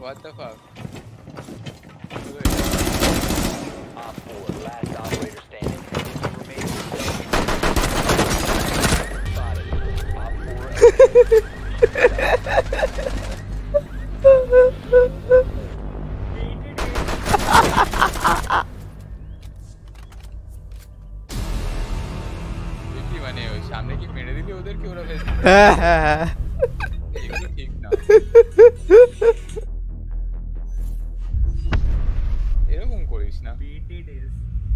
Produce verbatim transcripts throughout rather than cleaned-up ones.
What the fuck? Op four, last operator standing. Remaining. Spotted. Op four. কি মানে ওই সামনে কি মেরে দিলি ওদের কি ওরা ফেস এগুলো ঠিক না এরকম করিস না বিটি ডেজ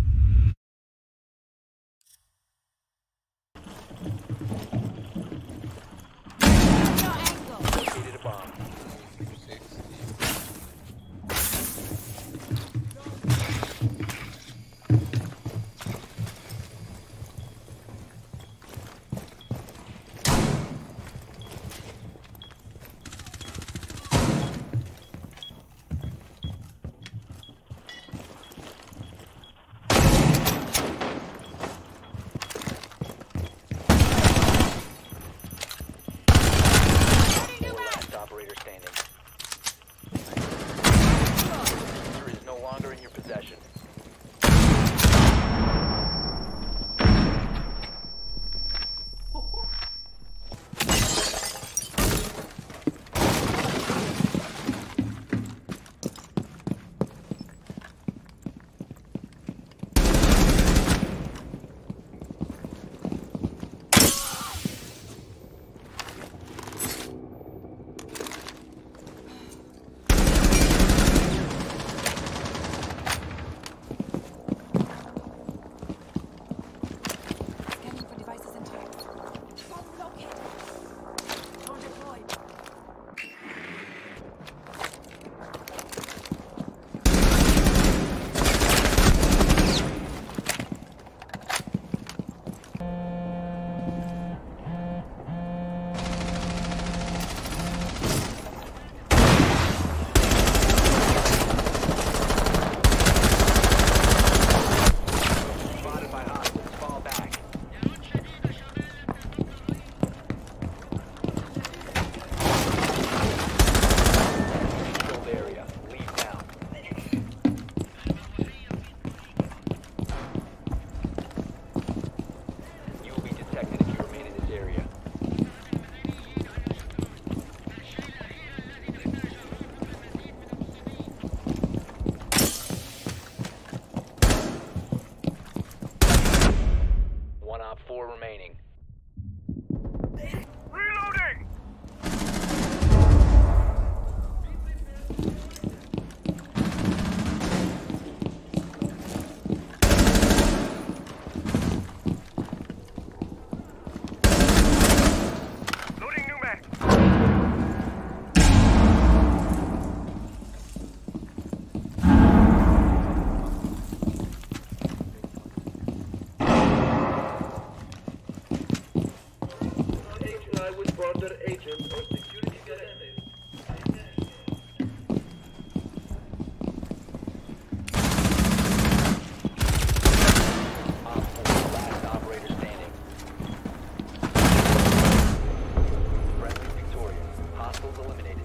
Located a bomb. Operator standing. User is no longer in your possession. Four remaining. Reloading! Loading new mag. With brother agent or security guarantee. Op four, last operator standing. Friendly victorious. Hostiles eliminated.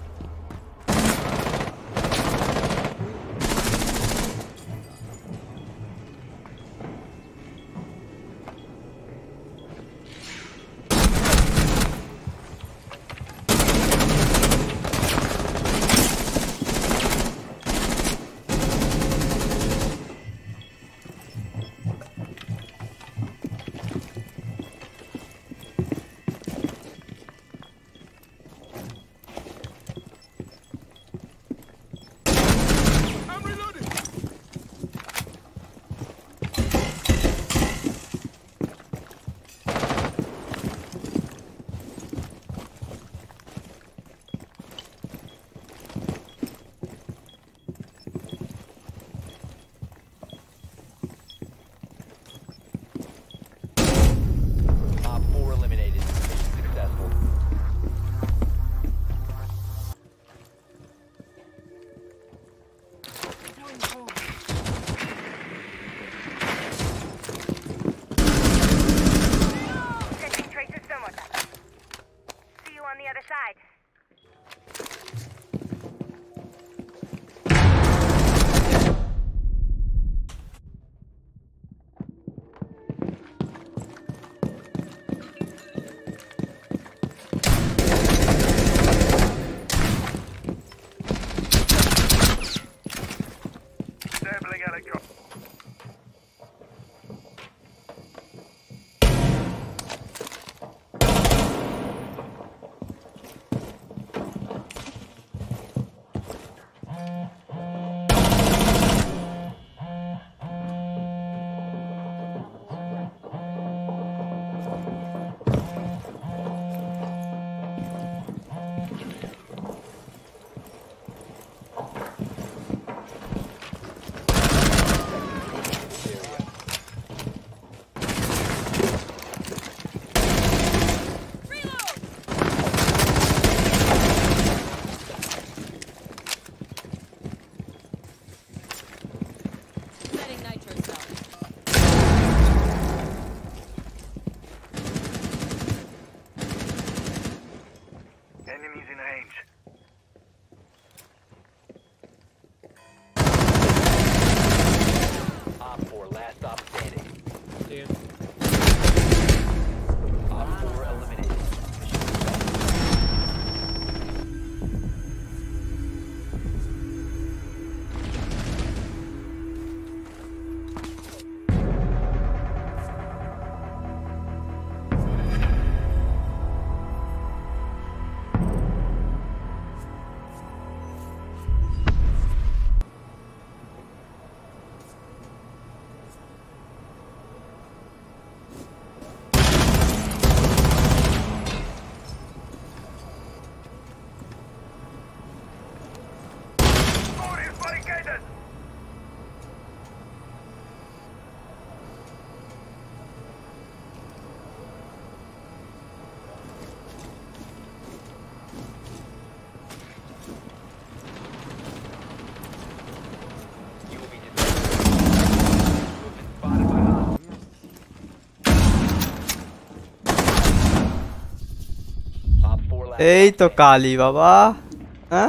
এই তো কালি বাবা হ্যাঁ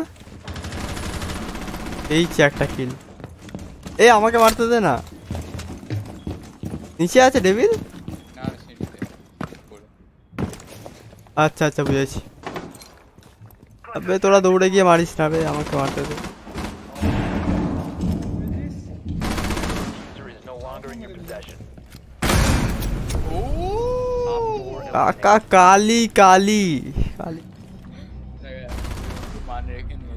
এই একটা কিল এই আমাকে মারতে দে না নিচে আছে ডেভিল না সিঁড়িতে উপরে। আচ্ছা আচ্ছা বুঝেছি আবে তোরা দৌড়ে গিয়ে মারিস না বে আমাকে মারতে দে User is no longer in your possession. ও কাকা কালি কালি কালি মান রেখে নিয়ে